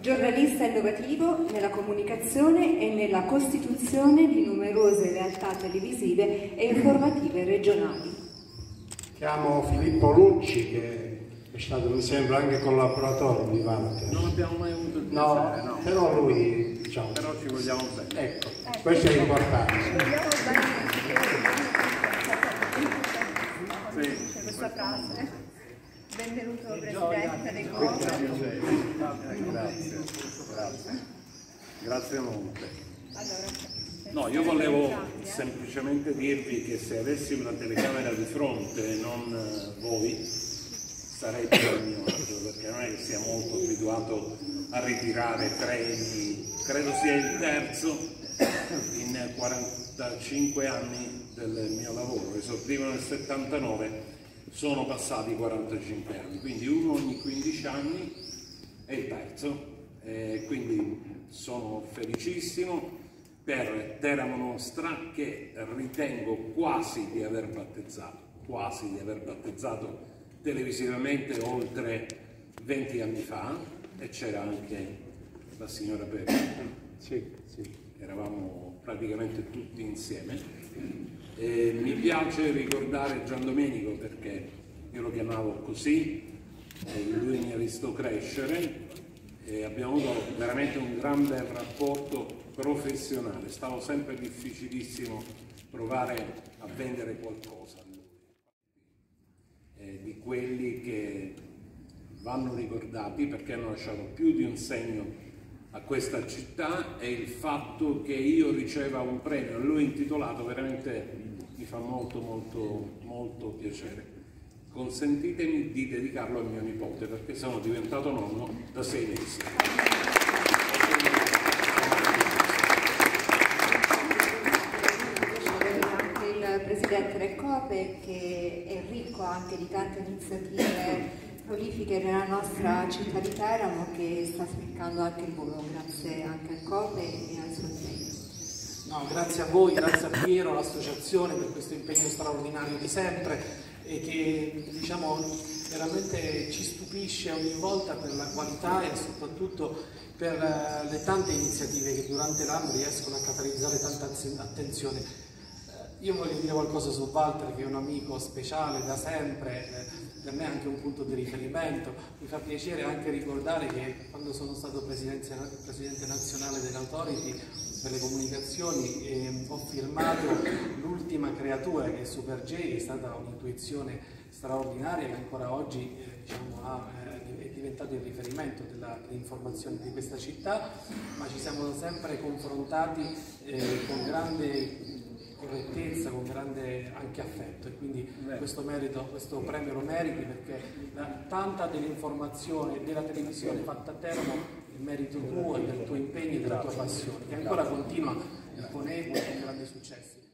giornalista innovativo nella comunicazione e nella costituzione di numerose realtà televisive e informative regionali. Chiamo Filippo Lucci, che è stato, mi sembra, anche collaboratore di Walter. Non abbiamo mai avuto il No, piacere, no. però lui, diciamo... Però ci vogliamo bene. Ecco, questo è importante. C'è questa frase. Benvenuto Presidente del Grazie molte. No, io volevo semplicemente dirvi che se avessi una telecamera di fronte e non voi, sarei più a mio agio, perché non è che sia molto abituato a ritirare treni, credo sia il terzo in 45 anni del mio lavoro, esordivo nel 79, sono passati 45 anni, quindi uno ogni 15 anni è il terzo, quindi sono felicissimo per Teramo Nostra, che ritengo quasi di aver battezzato televisivamente oltre 20 anni fa, e c'era anche la signora Pera, eravamo praticamente tutti insieme. Mi piace ricordare Gian Domenico perché io lo chiamavo così, lui mi ha visto crescere e abbiamo avuto veramente un gran bel rapporto professionale. Stavo sempre difficilissimo provare a vendere qualcosa a lui, di quelli che vanno ricordati perché hanno lasciato più di un segno a questa città, e il fatto che io riceva un premio a lui intitolato veramente mi fa molto piacere. Consentitemi di dedicarlo a mio nipote perché sono diventato nonno da 6 mesi. Anche il Presidente del COPE, che è ricco anche di tante iniziative prolifiche nella nostra città di Teramo, che sta spiccando anche il volo, grazie anche al COPE e al suo impegno. No, grazie a voi, grazie a Piero, all'associazione per questo impegno straordinario di sempre, e che diciamo veramente ci stupisce ogni volta per la qualità e soprattutto per le tante iniziative che durante l'anno riescono a catalizzare tanta attenzione. Io voglio dire qualcosa su Walter, che è un amico speciale da sempre, per me è anche un punto di riferimento. Mi fa piacere anche ricordare che quando sono stato presidente nazionale dell'Authority per le comunicazioni ho firmato l'ultima creatura, che è Super J, che è stata un'intuizione straordinaria, che ancora oggi è diventato il riferimento dell'informazione di questa città, ma ci siamo sempre confrontati con grande correttezza, con grande anche affetto, e quindi questo premio lo meriti, perché tanta dell'informazione della televisione fatta a Teramo è merito tuo e del tuo impegno e della tua passione, che ancora continua imponente con grandi successi.